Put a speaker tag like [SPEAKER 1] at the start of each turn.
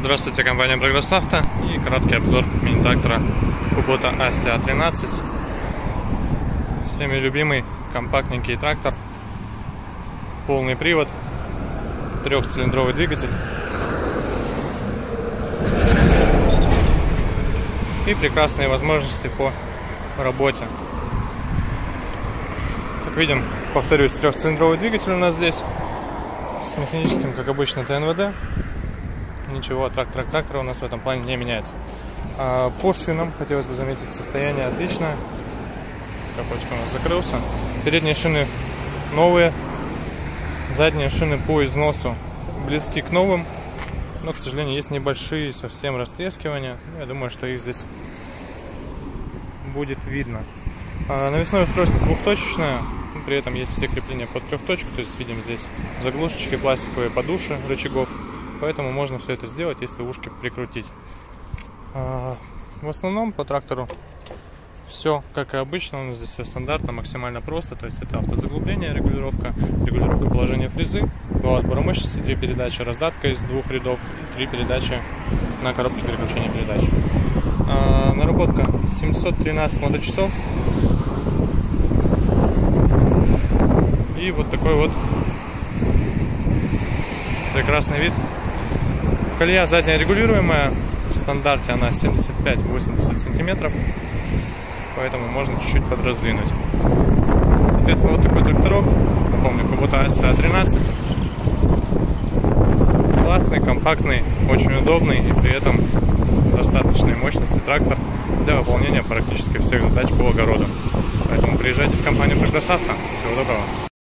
[SPEAKER 1] Здравствуйте, компания Progress Auto и краткий обзор мини-трактора Kubota ASTA-13. Всеми любимый компактненький трактор, полный привод, трехцилиндровый двигатель и прекрасные возможности по работе. Как видим, повторюсь, трехцилиндровый двигатель у нас здесь с механическим, как обычно, ТНВД. Ничего от трактора у нас в этом плане не меняется. По шинам хотелось бы заметить, состояние отличное. Капотик у нас закрылся. Передние шины новые, задние шины по износу близки к новым, но, к сожалению, есть небольшие совсем растрескивания. Я думаю, что их здесь будет видно. Навесное устройство двухточечное, при этом есть все крепления под трехточку, то есть видим здесь заглушечки, пластиковые подуши рычагов. Поэтому можно все это сделать, если ушки прикрутить. В основном по трактору все как и обычно. У нас здесь все стандартно, максимально просто. То есть это автозаглубление, регулировка положения фрезы, два отбора мощности, 3 передачи, раздатка из 2 рядов, 3 передачи на коробке переключения передач. Наработка 713 моточасов. И вот такой вот прекрасный вид. Колея задняя регулируемая, в стандарте она 75-80 сантиметров, поэтому можно чуть-чуть подраздвинуть. Соответственно, вот такой тракторок, напомню, Kubota ASTA-13, классный, компактный, очень удобный и при этом достаточной мощности трактор для выполнения практически всех задач по огороду. Поэтому приезжайте в компанию Progress Auto. Всего доброго.